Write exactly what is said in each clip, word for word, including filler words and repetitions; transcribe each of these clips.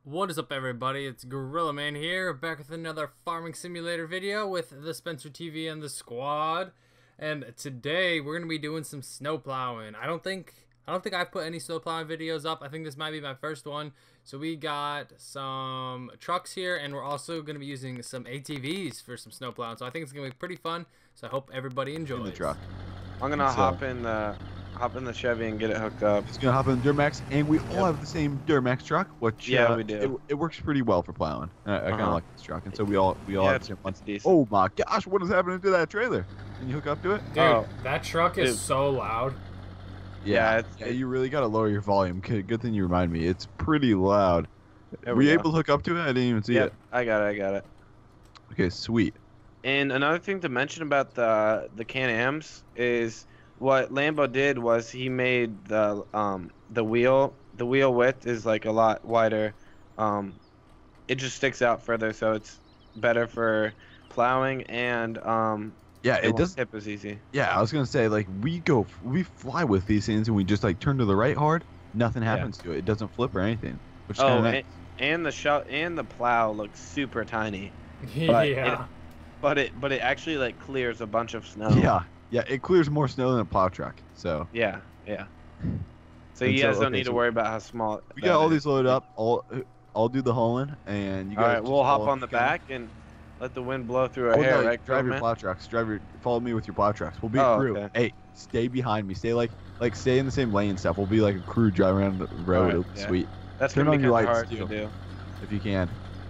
What is up, everybody? It's Gorilla Man here, back with another farming simulator video with the Spencer T V and the squad. And today we're gonna be doing some snow plowing. I don't think I don't think I've put any snow plowing videos up. I think this might be my first one. So we got some trucks here, and we're also gonna be using some A T Vs for some snow plowing. So I think it's gonna be pretty fun. So I hope everybody enjoys. In the truck. I'm gonna So- hop in the hop in the Chevy and get it hooked up. It's gonna hop in the Duramax, and we all Yep. have the same Duramax truck, which Yeah, uh, we do. It, it works pretty well for plowing. I, I kind of Uh-huh. like this truck, and so we all we all Yeah, have the same one. it's decent. Oh my gosh, what is happening to that trailer? Can you hook up to it? Dude, Oh. that truck is Dude. so loud. Yeah, it's- yeah. You really gotta lower your volume. Good, good thing you remind me. It's pretty loud. There Were we you go. able to hook up to it? I didn't even see Yep, it. I got it. I got it. Okay, sweet. And another thing to mention about the the Can-Ams is what Lambo did was he made the um the wheel the wheel width is like a lot wider. Um, it just sticks out further, so it's better for plowing and um Yeah, it, it won't does. tip as easy. Yeah, I was gonna say, like, we go, we fly with these things, and we just like turn to the right hard. Nothing Yeah. happens to it. It doesn't flip or anything, which is Oh, kind of and, nice. and the shell and the plow looks super tiny, Yeah. But but it but it actually like clears a bunch of snow. Yeah, yeah, it clears more snow than a plow truck. So Yeah, yeah. So And you so, guys don't okay, need to so worry about how small. we that got all is. these loaded up. I'll I'll do the hauling, and you All guys. right, just we'll hop follow- on the back and let the wind blow through our Oh, hair, no, right? drive your man? plow trucks. Drive your. Follow me with your plow trucks. We'll be a Oh, crew. okay. Hey, stay behind me. Stay like like stay in the same lane and stuff. We'll be like a crew driving around the road. Alright, It'll be yeah. sweet That's turn gonna on be your kind of lights, hard to too. do. if you can.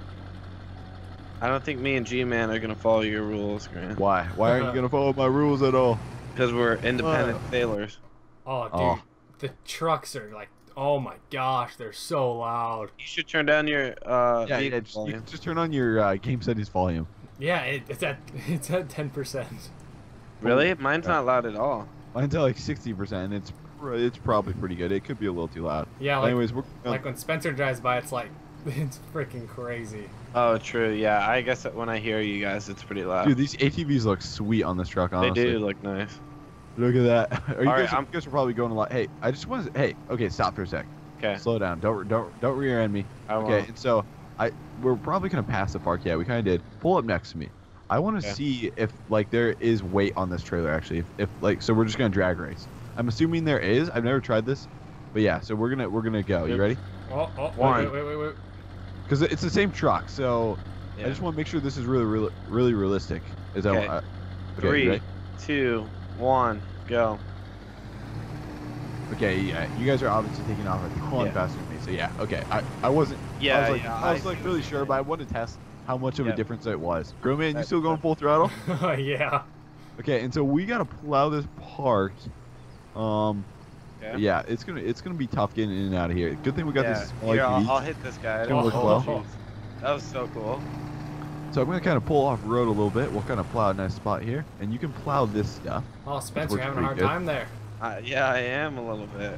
I don't think me and G-Man are gonna follow your rules, Grant, Why? Why aren't you gonna follow my rules at all? because we're independent Whoa. sailors. Oh, dude, Oh. the trucks are like, oh my gosh, they're so loud. You should turn down your uh Yeah, vehicle yeah just, you volume. can just turn on your uh, game settings volume. Yeah, it, it's at it's at ten percent. Really? Mine's not loud at all. Mine's at like sixty percent, and it's pr- it's probably pretty good. It could be a little too loud. Yeah, But like, anyways, we're like when Spencer drives by, it's like it's freaking crazy. Oh, true. Yeah, I guess that when I hear you guys, it's pretty loud. dude, these A T Vs look sweet on this truck. they Honestly, do look nice. Look at that. Are you All guys, right, I'm- you guys are probably going a lot. Hey, I just want to. Hey, okay, stop for a sec. Okay. Slow down. Don't don't don't rear end me. I Okay, won't. and so I we're probably gonna pass the park. Yeah, we kind of did. Pull up next to me. I want to Okay. see if like there is weight on this trailer actually. If, if like so, we're just gonna drag race. I'm assuming there is. I've never tried this, but yeah. So we're gonna we're gonna go. You Yep. ready? Oh, oh, wait, One. wait, wait, wait, wait. Because it's the same truck. So Yeah. I just want to make sure this is really really really realistic. Is that Okay. uh, okay, you Three, ready? two, one, go. Okay, yeah. You guys are obviously taking off a ton Yeah. faster than me. So yeah. Okay. I I wasn't. Yeah, I was like, yeah. I was I like see really what sure, you're but I wanted to test how much of a Yep. difference it was. Grow man, you That- still going that- full throttle? Yeah. Okay, and so we gotta plow this park. Um, Okay. yeah, it's gonna it's gonna be tough getting in and out of here. Good thing we got Yeah. this small Here, A T I'll, V. I'll hit this guy. I Gonna don't- work oh, well. jeez. That was so cool. So I'm gonna kind of pull off road a little bit. We'll kind of plow a nice spot here, and you can plow this stuff. Oh, Spencer, works having a hard pretty good. time there. Uh, yeah, I am a little bit.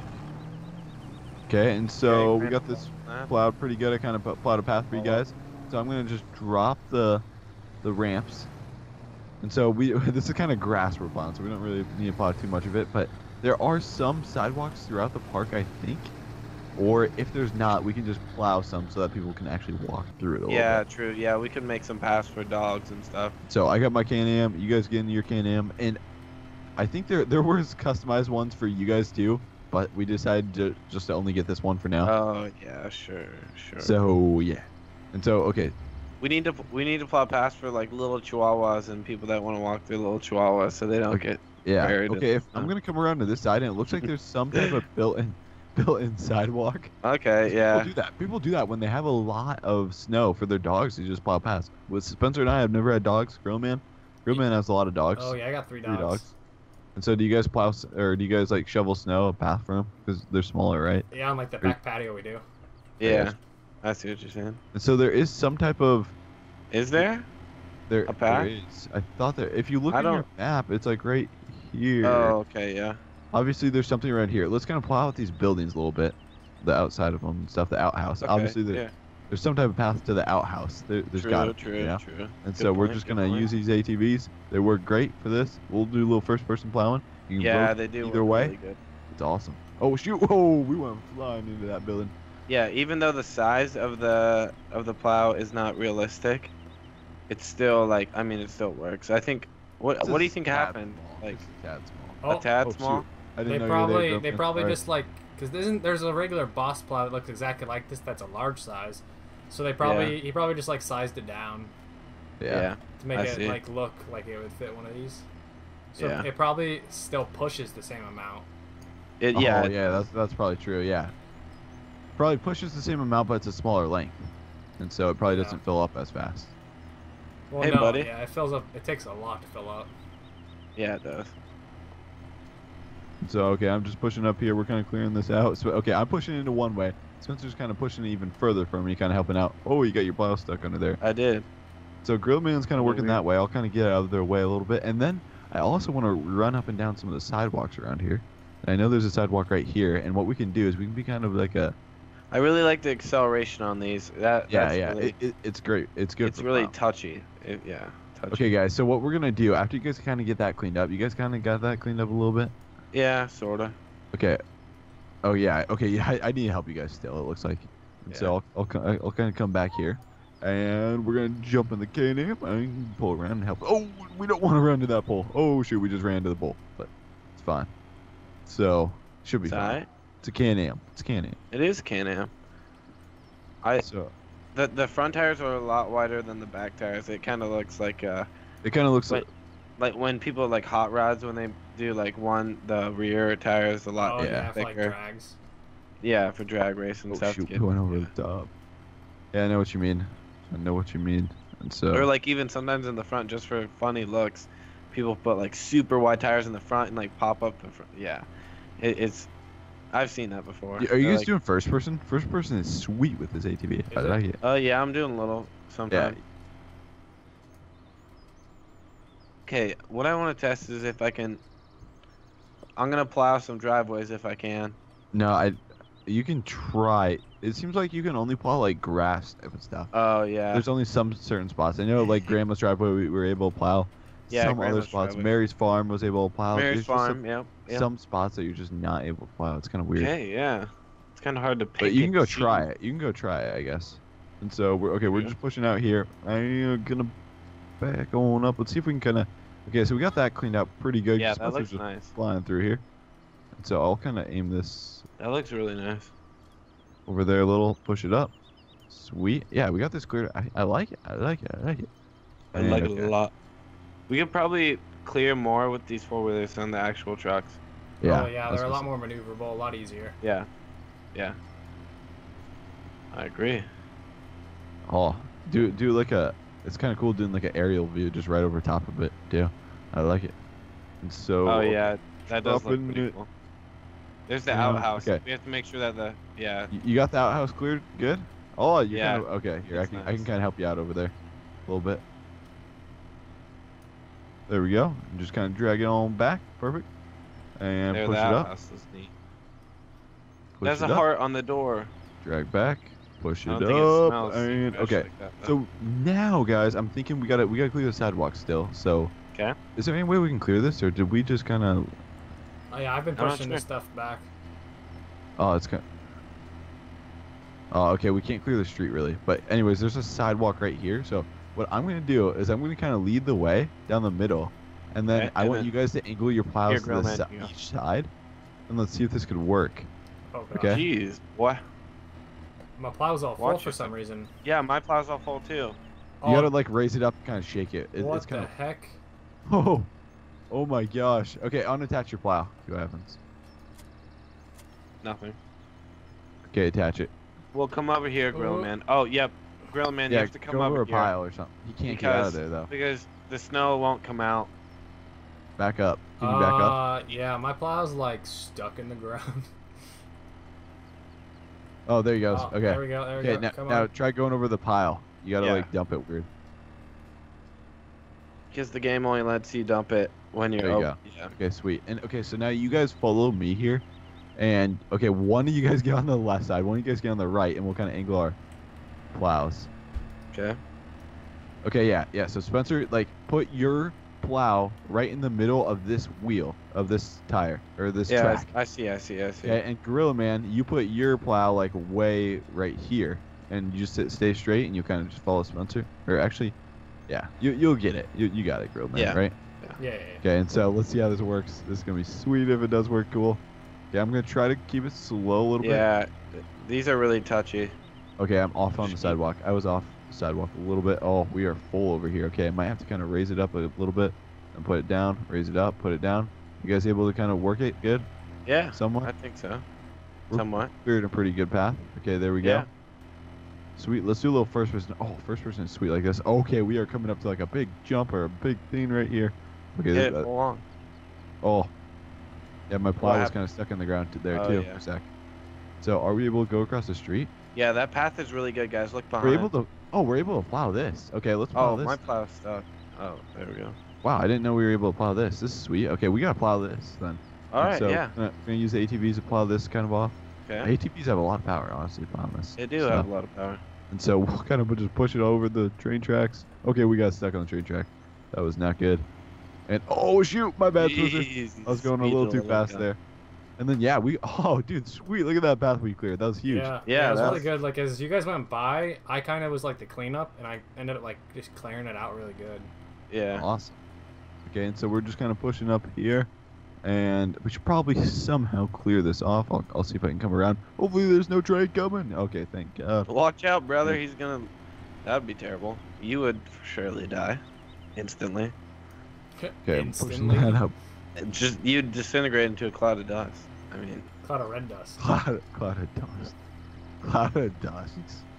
Okay, and so Okay, we got Grant, this uh, plowed pretty good. I kind of plowed a path for you Follow. guys. So I'm gonna just drop the the ramps. And so we this is kind of grass we're plowing, so we don't really need to plow too much of it. But there are some sidewalks throughout the park, I think. Or if there's not, we can just plow some so that people can actually walk through it a little Yeah, bit. true. Yeah, we could make some paths for dogs and stuff. So I got my Can-Am. You guys get into your Can-Am, and I think there there was customized ones for you guys too, but we decided to just to only get this one for now. Oh yeah, sure, sure. So yeah, and so okay, we need to we need to plow paths for like little chihuahuas and people that want to walk through little chihuahuas so they don't Okay. get. yeah, Buried in okay. If the I'm snow. gonna come around to this side, and it looks like there's some type of built-in built-in sidewalk. Okay, People yeah. do that. People do that when they have a lot of snow for their dogs. They just plow past. With Spencer and I have never had dogs. Grill man, Grill man has a lot of dogs. Oh yeah, I got three Three dogs. dogs. And so, do you guys plow s- or do you guys like shovel snow a path for them because they're smaller, right? Yeah, on like the back patio we do. Yeah, I see what you're saying. And so there is some type of Is there? there. A path? there is. I thought that if you look I at your don't- map, it's like right here. Oh, okay, yeah. Obviously, there's something right here. Let's kind of plow out these buildings a little bit, the outside of them and stuff, the outhouse. Okay, Obviously, there, yeah. there's some type of path to the outhouse. There, there's True, got true, you know? true. And Good so we're point, just good gonna point. use these A T Vs. They work great for this. We'll do a little first-person plowing. You can Yeah, vote they do. either work way. Really good. It's awesome. Oh shoot! Whoa, we went flying into that building. Yeah, even though the size of the of the plow is not realistic, it's still like I mean it still works. I think what It's what do you just think a tad happened? small, Like just a tad small. a Oh, tad Oh small? shoot! I didn't they know you probably were they there. Grumman. probably Sorry. just like because isn't there's a regular boss plow that looks exactly like this that's a large size, so they probably he probably just like sized it down Yeah. to make I it see. like look like it would fit one of these. So Yeah. it probably still pushes the same amount. It, Oh yeah, yeah, that's that's probably true. Yeah. Probably pushes the same amount, but it's a smaller length, and so it probably Yeah. doesn't fill up as fast. Well, Hey, no, buddy. yeah, it fills up. It takes a lot to fill up. yeah, it does. So okay, I'm just pushing up here. We're kind of clearing this out. So okay, I'm pushing into one way. Spencer's kind of pushing it even further for me, kind of helping out. Oh, you got your plow stuck under there. I did. So Grill Man's kind of Yeah, working weird. that way. I'll kind of get out of their way a little bit, and then I also want to run up and down some of the sidewalks around here. And I know there's a sidewalk right here, and what we can do is we can be kind of like a I really like the acceleration on these. That yeah, that's yeah. Really, It, it, it's great. It's good. it's for really plow. touchy. It, yeah. Touchy. Okay, guys. So what we're gonna do after you guys kind of get that cleaned up, you guys kind of got that cleaned up a little bit. Yeah, sorta. Okay. Oh yeah. Okay. Yeah. I, I need to help you guys still. It looks like. And Yeah. So I'll I'll, co- I'll kind of come back here, and we're gonna jump in the Can-Am and pull around and help. Oh, we don't want to run to that pole. Oh shoot, we just ran to the pole, but it's fine. So should be It's fine. alright. It's a Can-Am. It's a Can-Am. It is Can-Am. I So the the front tires are a lot wider than the back tires. It kind of looks like uh it kind of looks Wait. like. like when people like hot rods when they do like one the rear tire is a lot Oh yeah, yeah, for like thicker. drags. Yeah, for drag racing Oh stuff. to shoot, get- we went over yeah. the top. Yeah, I know what you mean. I know what you mean. And so. Or like even sometimes in the front just for funny looks, people put like super wide tires in the front and like pop up the front. Yeah, it, it's. I've seen that before. Are you They're guys like, doing first person? First person is sweet with this A T V. I it? like it. Oh yeah, I'm doing a little Yeah. sometimes. Okay, what I want to test is if I can. I'm gonna plow some driveways if I can. No, I. You can try. It seems like you can only plow like grass type of stuff. Oh yeah. There's only some certain spots. I know, like Grandma's driveway, we were able to plow. Yeah, some other Grandma's spots. driveway. Mary's farm was able to plow. Mary's There's just Farm. Some, Yep. Yep. some spots that you're just not able to plow. It's kind of weird. Okay. Yeah. It's kind of hard to pick. But you can and go choose. try it. You can go try it, I guess. And so we're okay. We're Yeah. just pushing out here. I'm gonna back on up. Let's see if we can kind of. Okay, so we got that cleaned up pretty good. Yeah, that Spencer's looks just nice. flying through here. And so I'll kind of aim this That looks really nice. over there a little. Push it up. Sweet. Yeah, we got this cleared. I, I like it. I like it. I like it. I And like okay. it a lot. We could probably clear more with these four wheelers than the actual trucks. Yeah. Oh yeah, that's they're a what's- lot more maneuverable, a lot easier. Yeah. Yeah. I agree. Oh, do do like a. It's kind of cool doing like an aerial view just right over top of it too. I like it. And so. Oh yeah, that does look dropping pretty it. cool. There's the Yeah, outhouse. okay. We have to make sure that the yeah. y- You got the outhouse cleared? Good. Oh, you Yeah, kind of okay. Here, I it's can I nice. can kind of help you out over there, a little bit. There we go. And just kind of drag it on back. Perfect. And there, push the it up. outhouse is neat. Push There's it a up. heart on the door. Drag back. Push I it don't think it up. smells And fresh okay. like that, though. So now, guys, I'm thinking we gotta we gotta clear the sidewalk still. So. 'Kay. Is there any way we can clear this, or did we just kind of? Oh yeah, I've been I'm not pushing this sure. stuff back. Oh, it's kind. Oh, okay. We can't clear the street really, but anyways, there's a sidewalk right here. So what I'm gonna do is I'm gonna kind of lead the way down the middle, and then Okay, I and want then- you guys to angle your plows Here, to Grill the Man, si- you go. each side, and let's see if this could work. Oh god. Okay. Jeez, what? My plow's all full Watch for yourself. some reason. Yeah, my plow's all full too. You Oh, gotta like raise it up, kind of shake it. it what it's kind the of. heck? Oh, oh my gosh. Okay, unattach your plow. See what happens. Nothing. Okay, attach it. Well, come over here, Grill Oh. Man. Oh, yep. Grill Man, you yeah, have to come go over over a here. pile or something. You can't get out of Because- there though. Because the snow won't come out. Back up. Can you back up? Uh, yeah, my plow's like stuck in the ground. Oh, there you go. Oh, Okay. There we go. There we Okay, go. now, Come now on. try going over the pile. You gotta Yeah. like dump it weird. Because the game only lets you dump it when you're There you oh, go. Yeah. Okay, sweet. And okay, so now you guys follow me here, and okay, one of you guys get on the left side, one of you guys get on the right, and we'll kind of angle our plows. Okay. Okay, yeah, yeah. So Spencer, like, put your plow right in the middle of this wheel of this tire or this Yeah, track. I see, I see, I see. Okay, and Gorilla Man, you put your plow like way right here, and you just sit, stay straight, and you kind of just follow Spencer. Or actually, yeah, you you'll get it. You you got it, Gorilla Man, Yeah. right? Yeah, yeah, yeah. Okay, and so let's see how this works. This is gonna be sweet if it does work. Cool. Okay, I'm gonna try to keep it slow a little bit. Yeah, these are really touchy. Okay, I'm off on the Just- sidewalk. I was off the sidewalk a little bit. Oh, we are full over here. Okay, I might have to kind of raise it up a little bit and put it down. Raise it up, put it down. You guys able to kind of work it good? Yeah, Somewhat? I think so. We're Somewhat. cleared a pretty good path. Okay, there we go. Yeah. Sweet. Let's do a little first person. Oh, first person is sweet like this. Okay, we are coming up to like a big jump or a big thing right here. Okay. Hit that- it full on. oh. Yeah, my plow was happened? kind of stuck in the ground t- there Oh, too yeah. for a sec. So, are we able to go across the street? Yeah, that path is really good, guys. Look behind. We're able to. Oh, we're able to plow this. Okay, let's plow Oh, this. my plow's stuck. Oh, there we go. Wow, I didn't know we were able to plow this. This is sweet. Okay, we gotta plow this then. All And right, so yeah. We're gonna, we're gonna use the A T Vs to plow this kind of off. Okay. A T Vs have a lot of power, honestly, plowing this. They do stuff. have a lot of power. And so we'll kind of just push it over the train tracks. Okay, we got stuck on the train track. That was not good. And oh shoot, my bad, Spencer. Jeez, I was going a speed little too limit, fast yeah. there. And then yeah, we oh dude, sweet. Look at that path we cleared. That was huge. Yeah, Yeah, it was that really was- good. Like as you guys went by, I kind of was like the cleanup, and I ended up like just clearing it out really good. Yeah. Awesome. Okay, and so we're just kind of pushing up here. And we should probably somehow clear this off. I'll, I'll see if I can come around. Hopefully there's no train coming. Okay, thank God. Watch out, brother. He's gonna. That'd be terrible. You would surely die, instantly. Okay, I'm pushing Instantly. that up. Just you'd disintegrate into a cloud of dust. I mean. Cloud of red dust. Cloud, cloud of dust. Cloud of dust.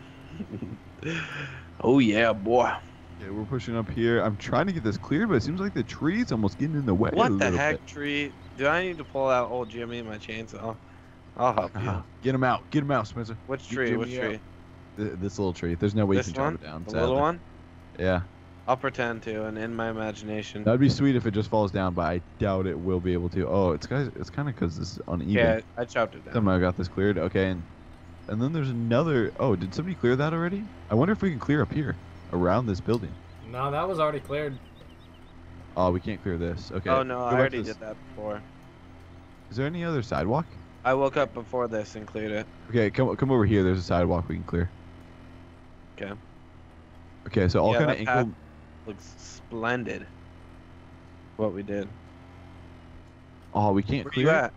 Oh yeah, boy. Okay, we're pushing up here. I'm trying to get this cleared, but it seems like the tree's almost getting in the way. a What the little heck, bit. tree? Do I need to pull out old Jimmy and my chainsaw? I'll help you. Ah, get him out. Get him out, Spencer. Which Get tree? Which Jimmy out. tree? Th- This little tree. There's no way This you can chop one? it down. The sadly. little one? Yeah. I'll pretend to, and in my imagination. That'd be sweet if it just falls down, but I doubt it will be able to. Oh, it's guys. It's kind of because this is uneven. Yeah, I chopped it down. Somehow got this cleared. Okay, and and then there's another. Oh, did somebody clear that already? I wonder if we can clear up here, around this building. No, that was already cleared. Oh, we can't clear this. Okay. Oh no, go I back already to this- did that before. Is there any other sidewalk? I woke up before this and cleared it. Okay, come come over here. There's a sidewalk we can clear. Okay. Okay, so I'll Yeah, kind of that path- ankle. Looks splendid. What we did. Oh, we can't Where clear you it? at?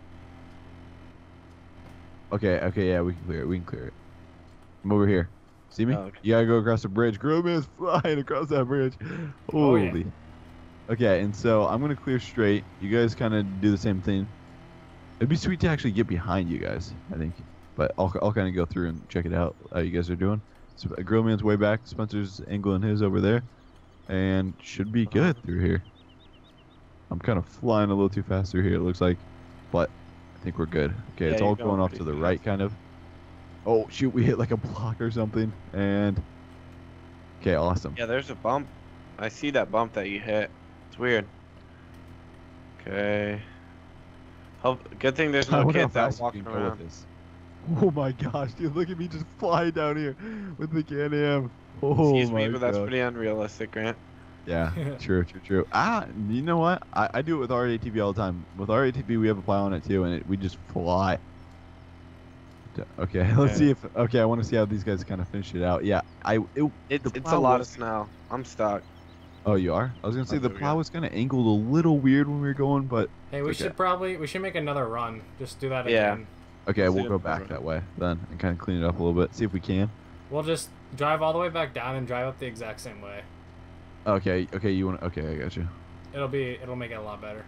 Okay, okay, yeah, we can clear it. We can clear it. I'm over here. See me? Oh, okay. You gotta go across the bridge. Girl man's flying across that bridge. Oh, yeah. Holy. Okay, and so I'm gonna clear straight. You guys kind of do the same thing. It'd be sweet to actually get behind you guys, I think. But I'll, I'll kind of go through and check it out. How you guys are doing. So, Grill Man's way back. Spencer's angling his over there, and should be good through here. I'm kind of flying a little too fast through here. It looks like, but I think we're good. Okay, Yeah, it's you're all going going off pretty to the fast. right, kind of. Oh shoot, we hit like a block or something, and okay, awesome. Yeah, there's a bump. I see that bump that you hit. It's weird. Okay. Hope, good thing there's I no wonder how kids out fast you walking can go with around. this. Oh my gosh, dude, look at me just flying down here with the Can-Am. Oh Excuse my me, but that's God. pretty unrealistic, Grant. Yeah, true, true, true. Ah, you know what? I, I do it with our A T V all the time. With our A T V, we have a plow on it too, and it, we just fly. D- Okay, let's Okay. see if. Okay, I want to see how these guys kind of finish it out. Yeah, I. It, It's, the it's a plow lot was- of snow. I'm stuck. Oh, you are? I was gonna say Oh, the there we plow go. was kind of angled a little weird when we were going, but Hey, we Okay. should probably we should make another run. Just do that Yeah. again. okay, Let's we'll do go it back over. that way then and kind of clean it up a little bit. See if we can. We'll just drive all the way back down and drive up the exact same way. Okay, okay, you want? Okay, I got you. It'll be it'll make it a lot better.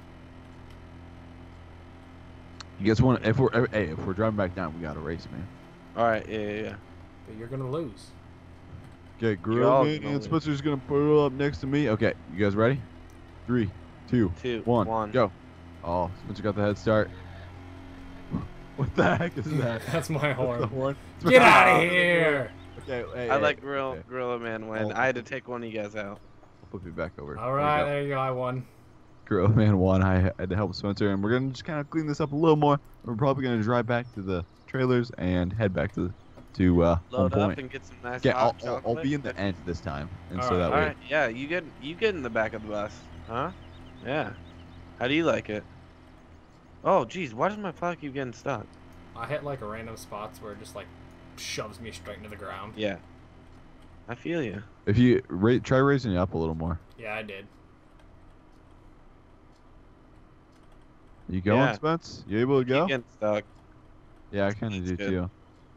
You guys want? If we're hey, if we're driving back down, we got to race, man. All right, yeah, yeah, yeah. But you're gonna lose. Okay, all Grill Man gonna and lose. Spencer's gonna pull up next to me. Okay, you guys ready? Three, two, Two, one, one. go. Oh, Spencer got the head start. What the heck is that? That's my That's the horn. horn. Get out Oh, of here! Okay, hey, I hey, let Grill okay. Gorilla Man win. Oh. I had to take one of you guys out. I'll flip you back over. All There we right, go. there you go. I won. Grill Man won. I had to help Spencer, and we're gonna just kind of clean this up a little more. We're probably gonna drive back to the trailers and head back to to uh, home Load up point. and get some nice Okay, I'll, hot I'll, I'll chocolate. be in the end this time, and All so right, that All way. right, yeah, you get you get in the back of the bus. Huh? Yeah. How do you like it? Oh, geez, why does my plow keep getting stuck? I hit like random spots where it just like shoves me straight into the ground. Yeah. I feel you. If you ra try raising it up a little more. Yeah, I did. You going, Yeah. Spence? You able to Keep go? getting stuck. Yeah, I kind of It's do good. too.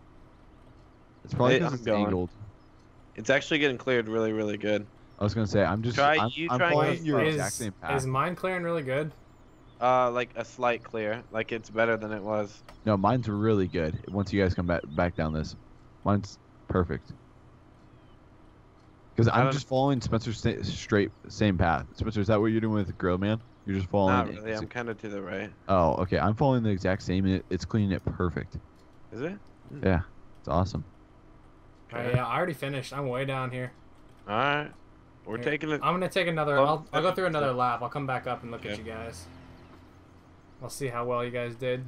It's probably Hey, because I'm it's going. angled. It's actually getting cleared really, really good. I was gonna say I'm just Try- I'm, you I'm try and go following your slow. exact Is, same path. is mine clearing really good? Uh, like a slight clear. Like it's better than it was. No, mine's really good. Once you guys come back back down this, mine's perfect. Because I I'm don't- just following Spencer's sta- straight same path. Spencer, is that what you're doing with Grill Man? You're just following. Not it- really. I'm kind of to the right. Oh, okay. I'm following the exact same. And it, it's cleaning it perfect. Is it? Yeah, it's awesome. Oh, yeah, I already finished. I'm way down here. All right. We're Here, taking it. I'm gonna take another. Oh, I'll, I'll go through okay. another lap. I'll come back up and look at Okay. you guys. I'll see how well you guys did.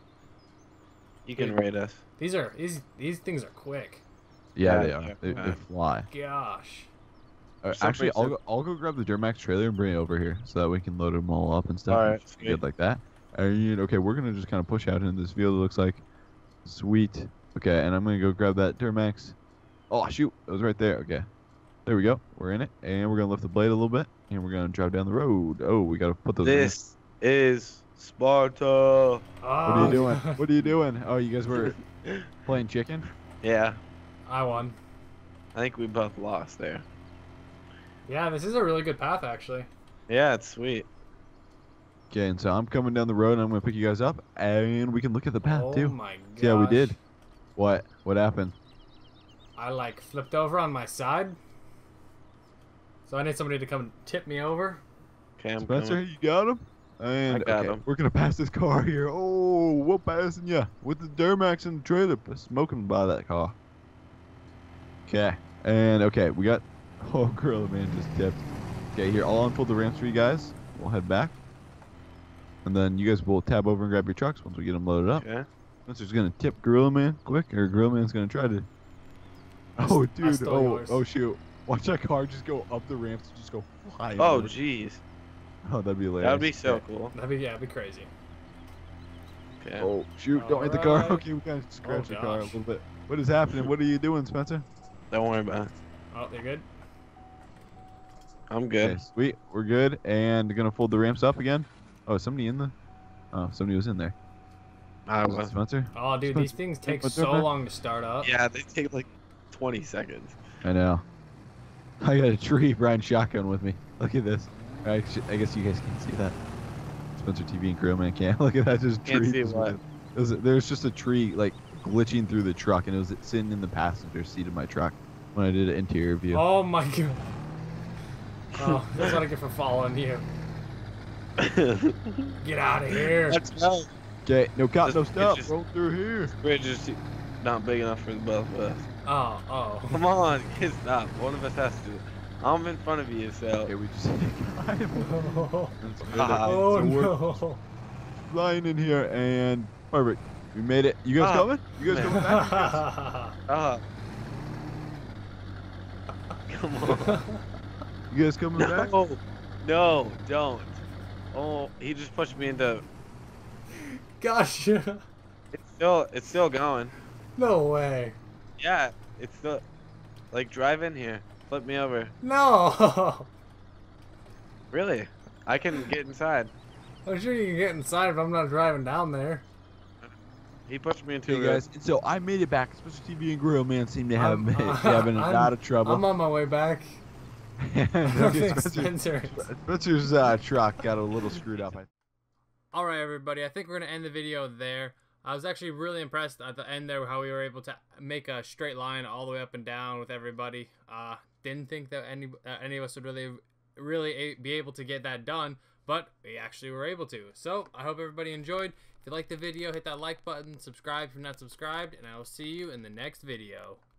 You can rate us. These are these these things are quick. Yeah, Yeah, they are. yeah, They, they yeah. fly. Gosh. Uh, Some actually, I'll reason- go, I'll go grab the Duramax trailer and bring it over here so that we can load them all up and stuff. All and right, just be sweet. good like that. And okay, we're gonna just kind of push out into this field. It looks like sweet. Okay, and I'm gonna go grab that Duramax. Oh shoot, it was right there. Okay, there we go. We're in it, and we're gonna lift the blade a little bit, and we're gonna drive down the road. Oh, we gotta put those. in. This is Sparta. Oh, What are you doing? What are you doing? Oh, you guys were playing chicken. Yeah, I won. I think we both lost there. Yeah, this is a really good path actually. Yeah, it's sweet. Okay, and so I'm coming down the road, and I'm gonna pick you guys up, and we can look at the path Oh too. my gosh. Yeah, we did. What? What happened? I like flipped over on my side. So I need somebody to come tip me over. Okay, I'm Spencer, coming. you got him? And I got okay, him. we're gonna pass this car here. Oh, we're passing ya with the Duramax in the trailer, but smoking by that car. Okay, and okay, we got. Oh, Gorilla Man just tipped. Okay, here I'll unfold the ramps for you guys. We'll head back, and then you guys will tab over and grab your trucks once we get them loaded up. Okay. Spencer's gonna tip Gorilla Man quick, or Gorilla Man's gonna try to. Oh, I dude! stole Oh, yours. oh shoot! Watch that car just go up the ramps and just go flying. Oh, over. jeez. Oh, that'd be hilarious. That would be so Okay. cool. That'd be yeah, that'd be crazy. Okay. Oh shoot! Don't hit the car. Alright. Okay, we kind of scratched Oh, the car a gosh. little bit. What is happening? What are you doing, Spencer? Don't worry about it. Oh, you're good? I'm good. Okay, sweet. We're good, and gonna fold the ramps up again. Oh, is somebody in the? Oh, somebody was in there. I Was it was. Spencer? Oh dude, these things take What's so up, man? long to start up. Yeah, they take like twenty seconds. I know. I got a tree Brian shotgun with me. Look at this. I, sh- I guess you guys can't see that. Spencer T V and Grill Man can't. Look at that. Just Can't tree. see just what? with- It was, there's just a tree like glitching through the truck, and it was sitting in the passenger seat of my truck when I did an interior view. Oh my god. Oh, that's what I get for following you. Get out of here. Let's go. Okay, no cut, This no is stop. just- Roll through here. Bridge is too- not big enough for the both of us. Oh, oh. Come on, kids, stop. One of us has to. I'm in front of you, so. Okay, we just got him. Oh, That's good. Ah, oh So we're no. flying in here, and perfect. We made it. You guys Ah, coming? You guys coming back? Ah. Come on. You guys coming back? No, no, don't. Oh, he just pushed me into. Gosh. It's still, it's still going. No way. Yeah, it's still. Like, drive in here. Flip me over. No. Really? I can get inside. I'm sure you can get inside if I'm not driving down there. He pushed me into Hey a guys, and so I made it back. Special T V and Grill Man seem to have I'm- made, having a I'm- lot of trouble. I'm on my way back. And, I okay, think Spencer- Spencer. Spencer's uh, truck got a little screwed up. I All right, everybody. I think we're gonna end the video there. I was actually really impressed at the end there how we were able to make a straight line all the way up and down with everybody. Uh, didn't think that any uh, any of us would really really a be able to get that done, but we actually were able to. So I hope everybody enjoyed. If you liked the video, hit that like button, subscribe if you're not subscribed, and I will see you in the next video.